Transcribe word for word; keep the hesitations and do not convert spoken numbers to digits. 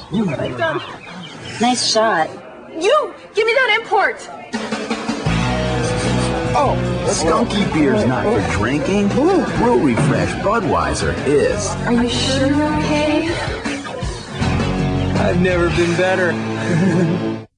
You Oh my God. Nice shot. You! Give me that import! Oh, skunky beer's not for drinking. Brew Refresh Budweiser is. Are you sure you're okay? I've never been better.